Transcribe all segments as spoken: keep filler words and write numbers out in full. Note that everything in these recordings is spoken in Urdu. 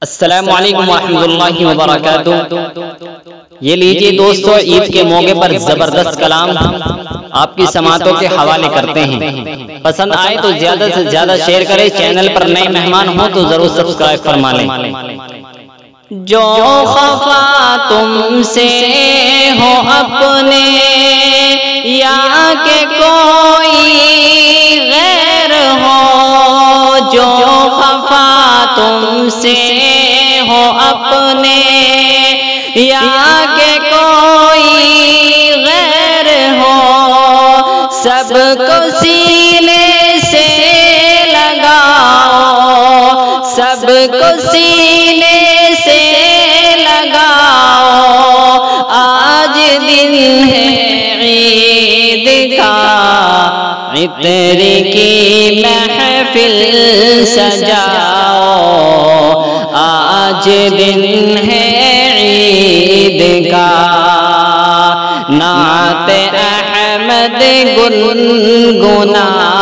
السلام علیکم ورحمۃ اللہ وبرکاتہ۔ یہ لیجئے دوستو، عید کے موقع پر زبردست کلام آپ کی سماعتوں کے حوالے کرتے ہیں۔ پسند آئے تو زیادہ سے زیادہ شیئر کریں، چینل پر نئے مہمان ہوں تو ضرور سبسکرائب فرما لیں۔ جو خفا تم سے ہو اپنے یا کہ کوئی غیر ہو، جو خفا تم سے ہو اپنے یا کہ کوئی غیر ہو، سب کو سینے سے لگاؤ، سب کو سینے سے لگاؤ، آج دن ہے عید کا، عطر کی محفل سجاؤ، آج دن ہے عید کا، نعت احمد گنگناؤ،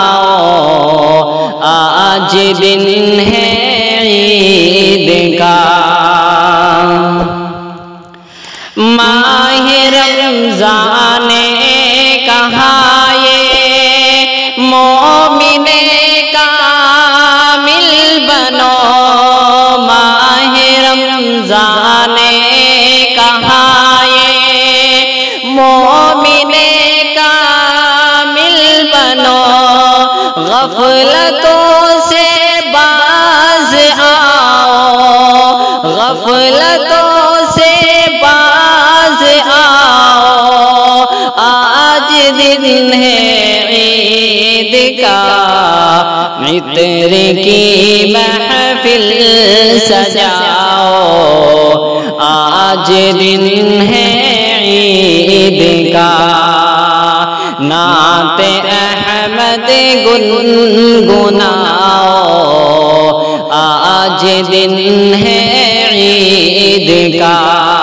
آج دن ہے عید کا۔ ماہ رمضان کہا یہ مومن کامل بنو، ماہ رمضان کہا یہ مومن کامل بنو، غفلتوں سے باز آؤ، غفلتوں سے باز آؤ، آج دن ہے عید کا، عطر کی محفل سجاؤ، آج دن ہے عید کا، نعت احمد گنگناؤ، آج دن ہے عید کا۔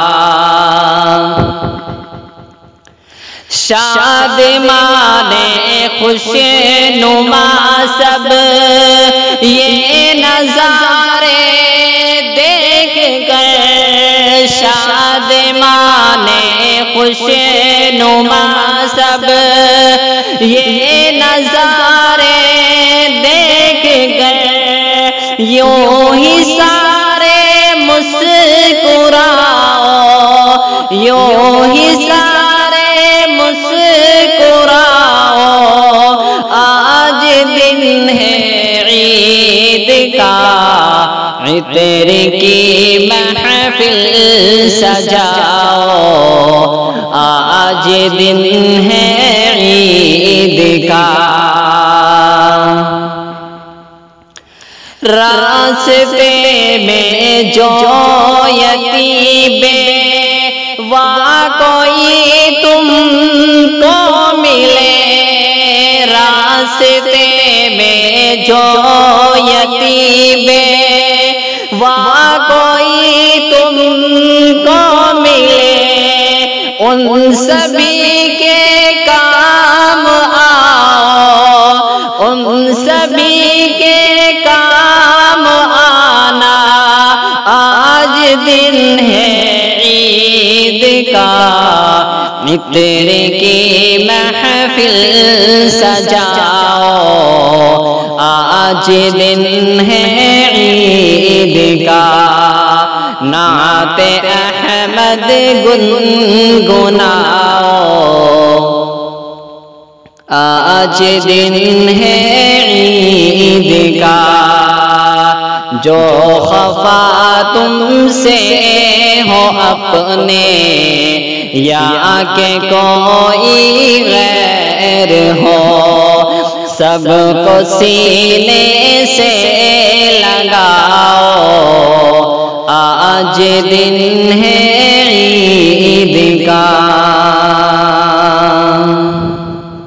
شادمان خوش نما سب یہ نظارے دیکھ کر، شادمان خوش نما سب یہ نظارے دیکھ کر، یوں ہی سارے مسکراؤ، یوں ہی سارے مسکراؤ، آج دن ہے عید کا، عطر کی محفل سجاؤ، آج دن ہے عید کا۔ راستے میں جو یتیم وا کوئی تم کو ملے، راستے میں جو یتیم وا کوئی تم کو ملے، ان سبھی کے کام آؤ، ان سبھی کے کام آنا، آج دن ہے عید کا، عطر کی محفل سجاؤ، آج دن ہے عید کا، نعت احمد گنگناؤ، آج دن ہے عید کا، جو خفا تم سے ہو اپنے یا کہ کوئی غیر ہو، سب کو سینے سے لگاؤ، آج دن ہے